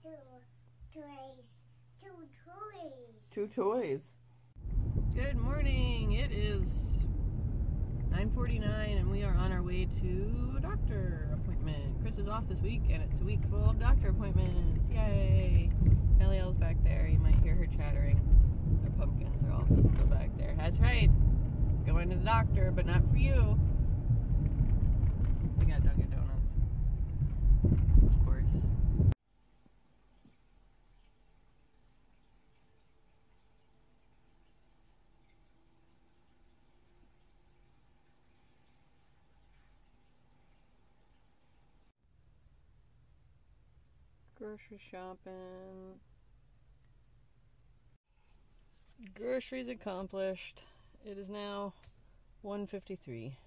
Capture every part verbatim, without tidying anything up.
two toys. Two toys. Two toys. Good morning. It is nine forty-nine and we are on our way to a doctor appointment. Chris is off this week and it's a week full of doctor appointments. Yay! Eliel's back there. You might hear her chattering. Our pumpkins are also still back there. That's right. Going to the doctor, but not for you. We got Dunkin' Donuts. Of course. Grocery shopping. Groceries accomplished. It is now one fifty-three.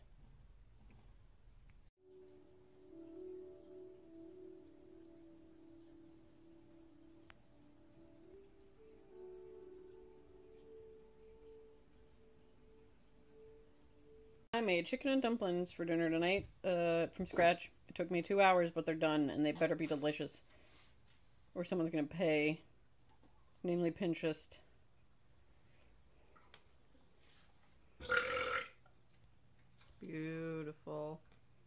I made chicken and dumplings for dinner tonight, uh, from scratch. It took me two hours, but they're done, and they better be delicious. Or someone's gonna pay. Namely Pinterest. Beautiful.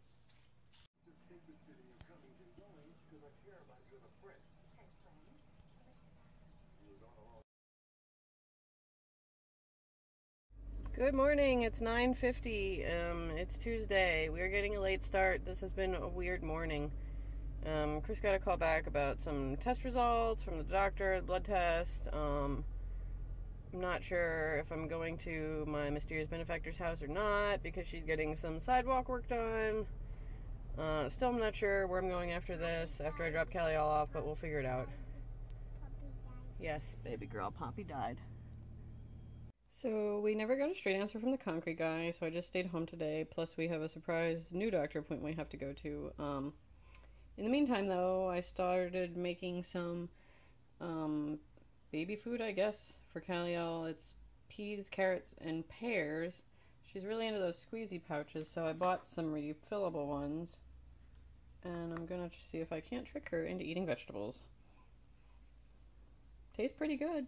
Good morning, it's nine fifty. Um, it's Tuesday. We are getting a late start. This has been a weird morning. Um, Chris got a call back about some test results from the doctor, blood test. Um, I'm not sure if I'm going to my mysterious benefactor's house or not because she's getting some sidewalk work done. Uh, still I'm not sure where I'm going after this, after I drop Callie all off, but we'll figure it out. Yes, baby girl, Poppy died. So we never got a straight answer from the concrete guy, so I just stayed home today. Plus we have a surprise new doctor appointment we have to go to. Um, in the meantime, though, I started making some um, baby food, I guess, for Callie. It's peas, carrots, and pears. She's really into those squeezy pouches, so I bought some refillable ones. And I'm gonna see if I can't trick her into eating vegetables. Tastes pretty good.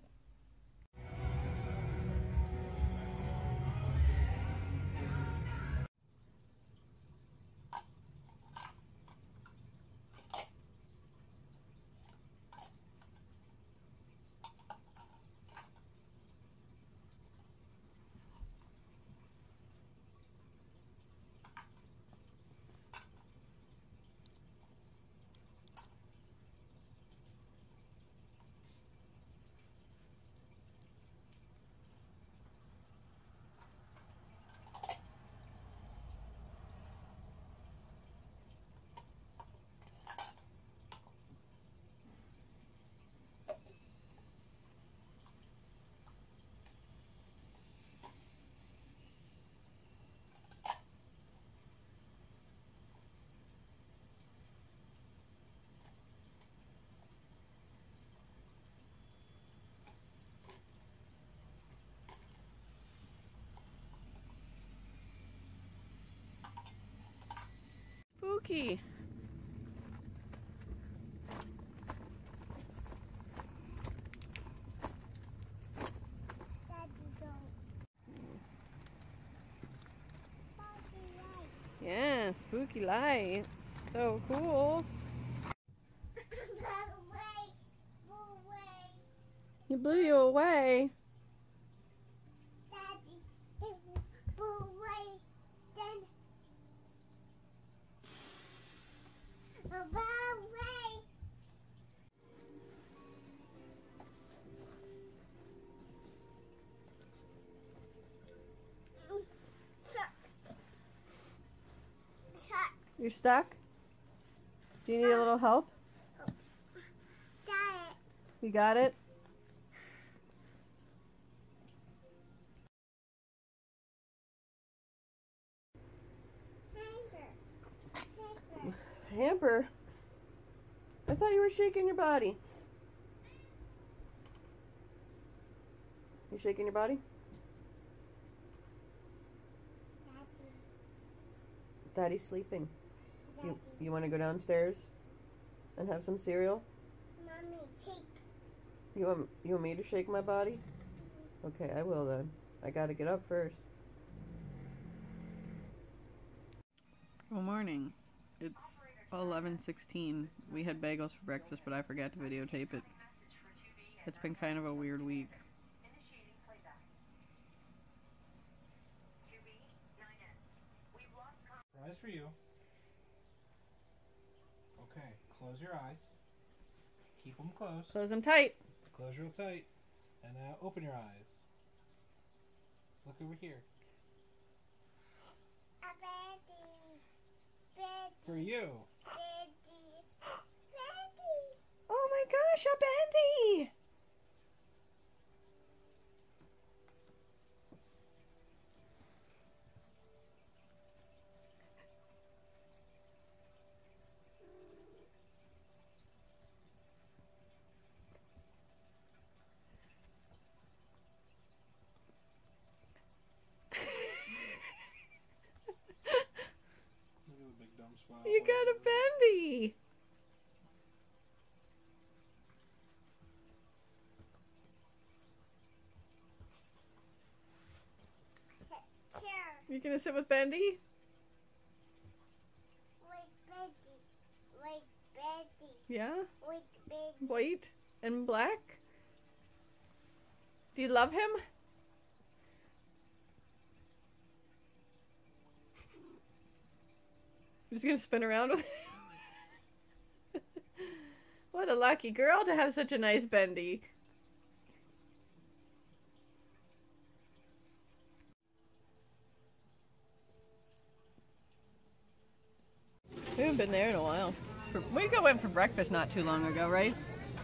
Spooky. Yeah, spooky lights. So cool. You blew you away. Daddy, it blew away. Then away. Stuck. Stuck. You're stuck? Do you need a little help? Got it. You got it? Hamper? I thought you were shaking your body. You shaking your body? Daddy. Daddy's sleeping. Daddy. You, you want to go downstairs and have some cereal? Mommy. Mommy, take. You want you want me to shake my body? Okay, I will then. I gotta get up first. Good morning. It's eleven sixteen. We had bagels for breakfast, but I forgot to videotape it. It's been kind of a weird week. Surprise for you. Okay, close your eyes. Keep them closed. Close them tight. Close real tight. And now open your eyes. Look over here. A baby. Baby. For you. Baby. Baby. Oh my gosh, a bendy! Look at the big dumb smile. You got a bendy! Sit chair. You gonna sit with Bendy? Wait, baby. Wait, baby. Yeah? Wait, baby. White and black? Do you love him? You're just gonna spin around with him? What a lucky girl to have such a nice Bendy. We haven't been there in a while. For, we got went for breakfast not too long ago, right?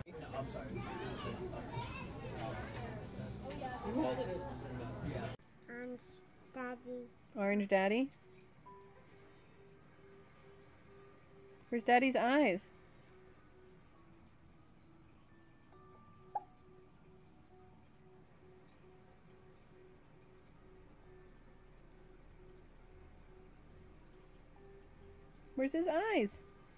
And daddy. Orange Daddy? Where's Daddy's eyes? Where's his eyes?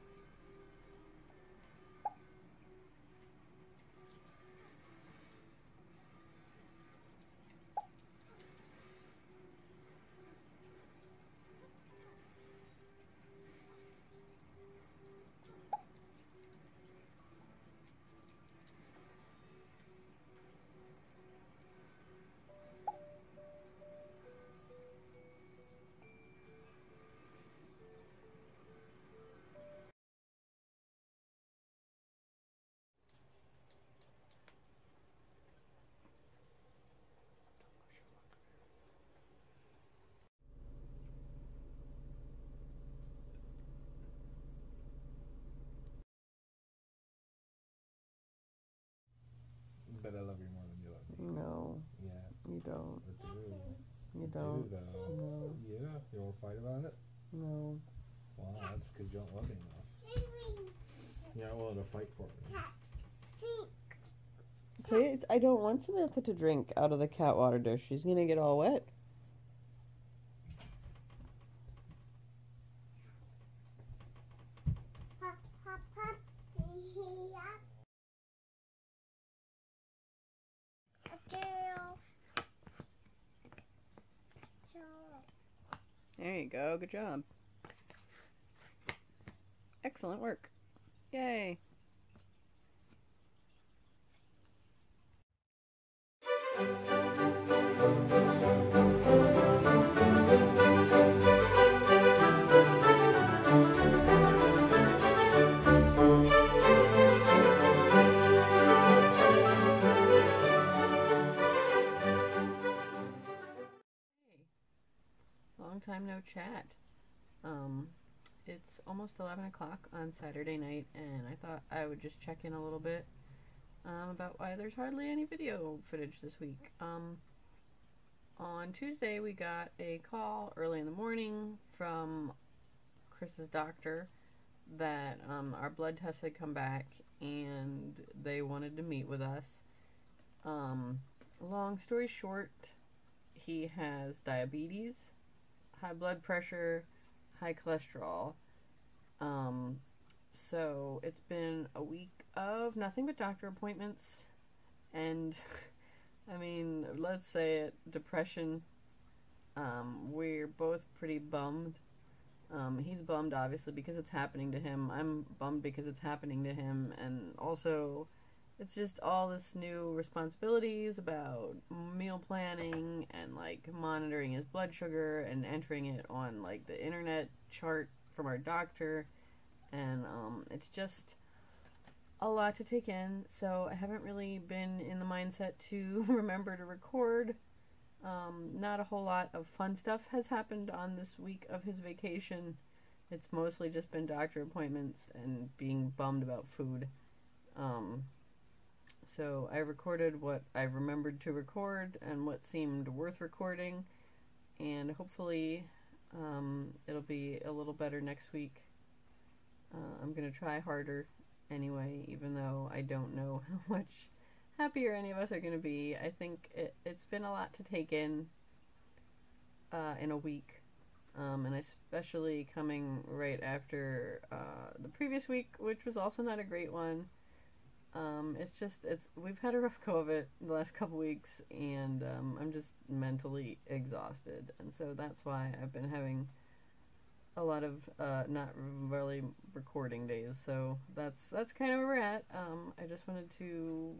Bet I love you more than you love me. No, Yeah, you don't. I do. You I don't. do, though. No, Yeah, you want to fight about it? no. Well, that's because you don't love me enough. You're not willing to fight for me. Please, I don't want Samantha to drink out of the cat water dish. She's gonna get all wet. Hop, hop, hop. Yeah. A girl. So. There you go. Good job. Excellent work. Yay. Long time no chat. Um, it's almost eleven o'clock on Saturday night, and I thought I would just check in a little bit um, about why there's hardly any video footage this week. Um, on Tuesday, we got a call early in the morning from Chris's doctor that um, our blood tests had come back, and they wanted to meet with us. Um, long story short, he has diabetes, high blood pressure, high cholesterol, um, so it's been a week of nothing but doctor appointments, and I mean, let's say it, depression. Um, we're both pretty bummed. Um, he's bummed, obviously, because it's happening to him. I'm bummed because it's happening to him. And also, it's just all this new responsibilities about meal planning and, like, monitoring his blood sugar and entering it on, like, the internet chart from our doctor. And um, it's just a lot to take in. So I haven't really been in the mindset to remember to record. Um, not a whole lot of fun stuff has happened on this week of his vacation. It's mostly just been doctor appointments and being bummed about food. Um, so I recorded what I remembered to record and what seemed worth recording, and hopefully um, it'll be a little better next week. Uh, I'm going to try harder anyway, even though I don't know how much happier any of us are going to be. I think it, it's been a lot to take in uh, in a week, um, and especially coming right after uh, the previous week, which was also not a great one. Um, it's just, it's we've had a rough go of it the last couple weeks, and um, I'm just mentally exhausted, and so that's why I've been having a lot of uh, not really recording days. So that's that's kind of where we're at. Um, I just wanted to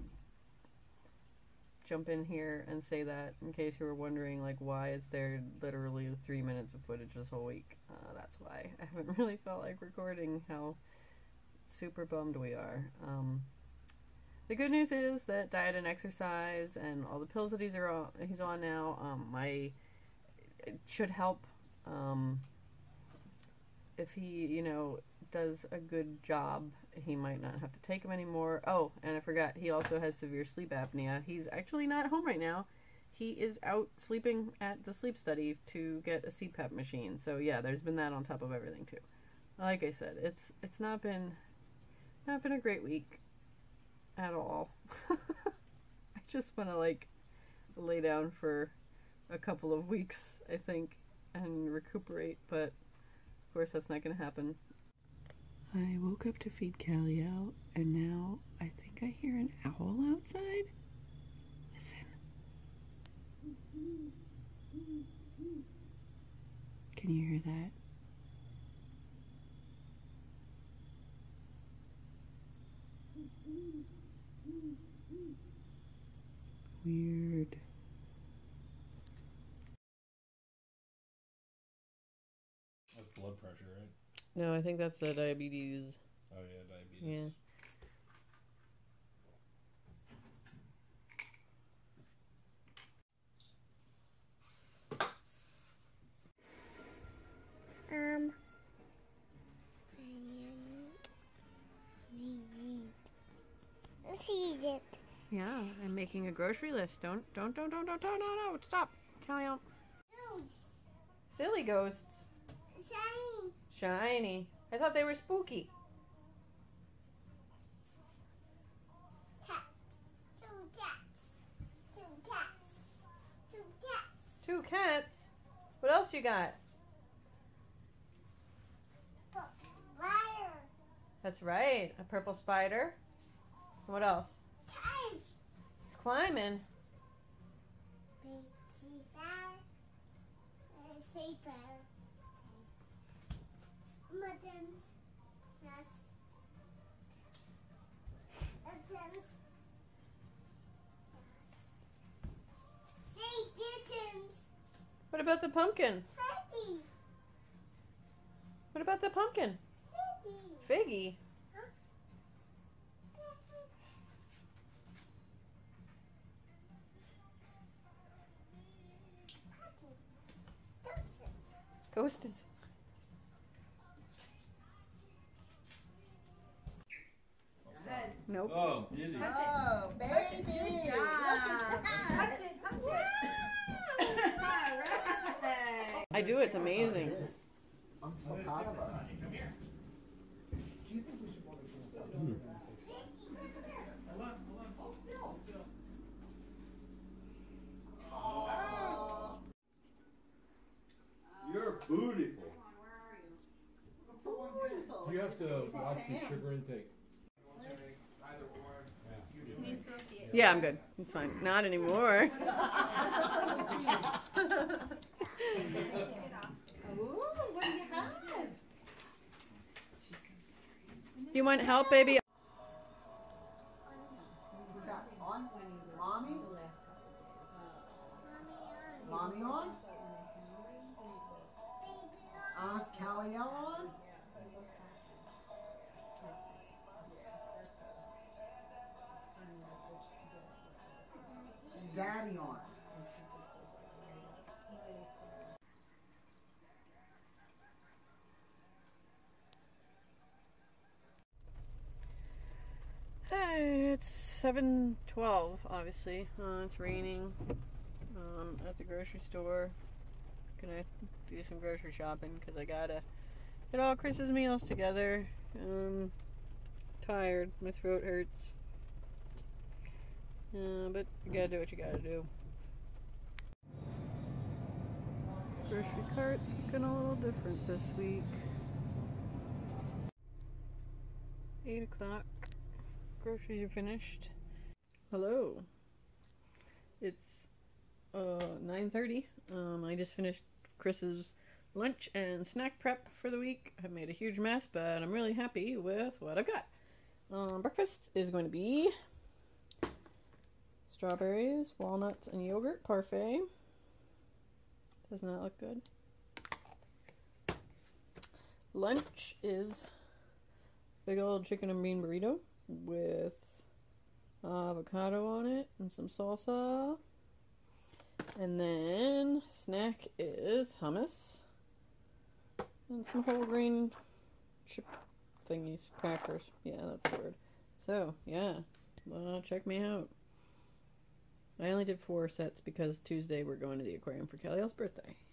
jump in here and say that in case you were wondering, like, why is there literally three minutes of footage this whole week. Uh, that's why I haven't really felt like recording how super bummed we are. Um, the good news is that diet and exercise and all the pills that he's, are on, he's on now, um, my, it should help. Um, if he, you know, does a good job, he might not have to take them anymore. Oh, and I forgot, he also has severe sleep apnea. He's actually not home right now. He is out sleeping at the sleep study to get a C PAP machine. So yeah, there's been that on top of everything too. Like I said, it's it's not been not been a great week at all. I just want to like lay down for a couple of weeks, I think, and recuperate, but of course that's not going to happen. I woke up to feed Callie out, and now I think I hear an owl outside. Listen. Can you hear that? Weird. That's blood pressure, right? No, I think that's the diabetes. Oh yeah, diabetes. Yeah. Um. Need. See it. Yeah, I'm making a grocery list. Don't, don't, don't, don't, don't, don't, no, no, stop. Callie out. Silly ghosts. Shiny. Shiny. I thought they were spooky. Cats. Two cats. Two cats. Two cats. Two cats? What else you got? Fire. That's right. A purple spider. What else? Time. He's climbing. Bitsy bear. Say bear. Muttons. Yes. Muttons. Yes. Say kittens. What about the pumpkin? Fatty. What about the pumpkin? Fatty. Figgy. Ghost is... Nope. Oh, dizzy. Oh, baby. Good job. Touch it, touch it. All right. I do, it's amazing. I'm so proud of us. Do you think we should probably do this? You're beautiful. Beautiful. you have to watch your sugar intake. Yeah, I'm good. It's fine. Not anymore. Ooh, what do you have? You want help, baby? Who's that? On? Mommy? Mommy on? Uh, Calliel on? Daddy on? Hey, it's seven twelve, obviously. Uh, it's raining. Um, at the grocery store. Gonna do some grocery shopping because I gotta get all Chris's meals together. Um, tired. My throat hurts. Uh, but you gotta do what you gotta do. Grocery cart's looking a little different this week. eight o'clock. Groceries are finished. Hello. It's uh, nine thirty. Um, I just finished Chris's lunch and snack prep for the week. I've made a huge mess, but I'm really happy with what I've got. Um, breakfast is going to be strawberries, walnuts, and yogurt parfait. Doesn't that look good? Lunch is big old chicken and bean burrito with avocado on it and some salsa. And then snack is hummus and some whole grain chip thingies, crackers. Yeah, that's the word. So, yeah, uh, check me out. I only did four sets because Tuesday we're going to the aquarium for Kelly's birthday.